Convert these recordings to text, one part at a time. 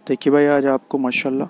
देखिए भाई, आज आपको माशाल्लाह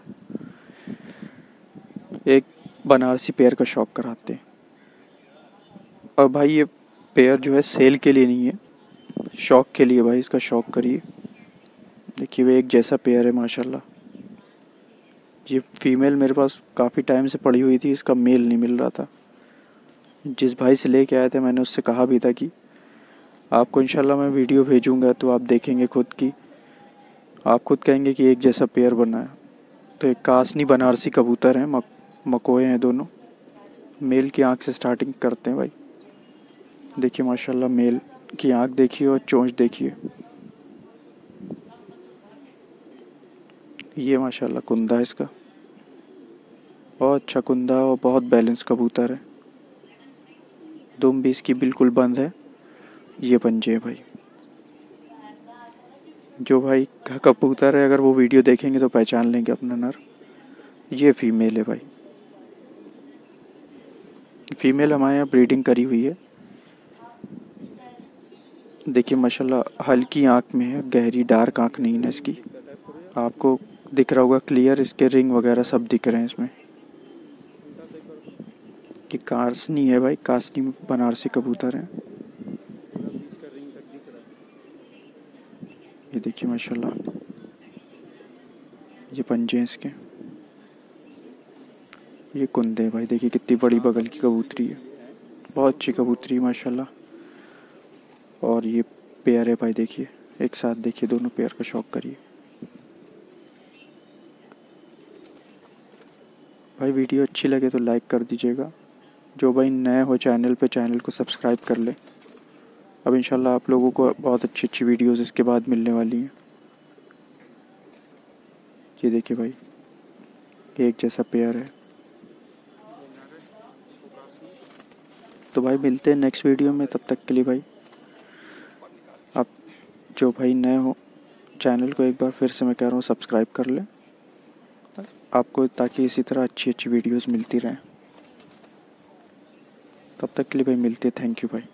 एक बनारसी पेयर का शौक़ कराते हैं। और भाई ये पेयर जो है सेल के लिए नहीं है, शौक़ के लिए। भाई इसका शौक़ करिए। देखिए वो एक जैसा पेयर है माशाल्लाह। ये फ़ीमेल मेरे पास काफ़ी टाइम से पड़ी हुई थी, इसका मेल नहीं मिल रहा था। जिस भाई से लेके आए थे मैंने उससे कहा भी था कि आपको इंशाल्लाह मैं वीडियो भेजूँगा तो आप देखेंगे खुद की, आप खुद कहेंगे कि एक जैसा पेयर बना है। तो एक कासनी बनारसी कबूतर हैं, मकोए हैं दोनों। मेल की आँख से स्टार्टिंग करते हैं भाई। देखिए माशाल्लाह मेल की आँख देखिए और चोंच देखिए। ये माशाल्लाह कुंदा है इसका, बहुत अच्छा कुंदा और बहुत बैलेंस कबूतर है। दुम भी इसकी बिल्कुल बंद है। ये पंजे है भाई। जो भाई का कबूतर है अगर वो वीडियो देखेंगे तो पहचान लेंगे अपना नर। ये फीमेल है भाई। फीमेल हमारे यहाँ ब्रीडिंग करी हुई है। देखिए माशाल्लाह हल्की आँख में है, गहरी डार्क आँख नहीं है इसकी। आपको दिख रहा होगा क्लियर, इसके रिंग वगैरह सब दिख रहे हैं इसमें। ये कासनी है भाई, कासनी बनारसी कबूतर है। ये देखिए माशाल्लाह, ये पंजे हैं इसके। ये कुंदे भाई, देखिए कितनी बड़ी बगल की कबूतरी है, बहुत अच्छी कबूतरी माशाल्लाह। और ये पेयर है भाई, देखिए एक साथ देखिए, दोनों पेयर का शौक़ करिए भाई। वीडियो अच्छी लगे तो लाइक कर दीजिएगा। जो भाई नए हो चैनल पे, चैनल को सब्सक्राइब कर ले। अब इंशाल्लाह आप लोगों को बहुत अच्छी अच्छी वीडियोस इसके बाद मिलने वाली हैं। ये देखिए भाई, एक जैसा पेयर है। तो भाई मिलते हैं नेक्स्ट वीडियो में, तब तक के लिए भाई आप जो भाई नए हो चैनल को एक बार फिर से मैं कह रहा हूँ सब्सक्राइब कर लें आपको, ताकि इसी तरह अच्छी अच्छी वीडियोस मिलती रहें। तब तक के लिए भाई मिलते हैं। थैंक यू भाई।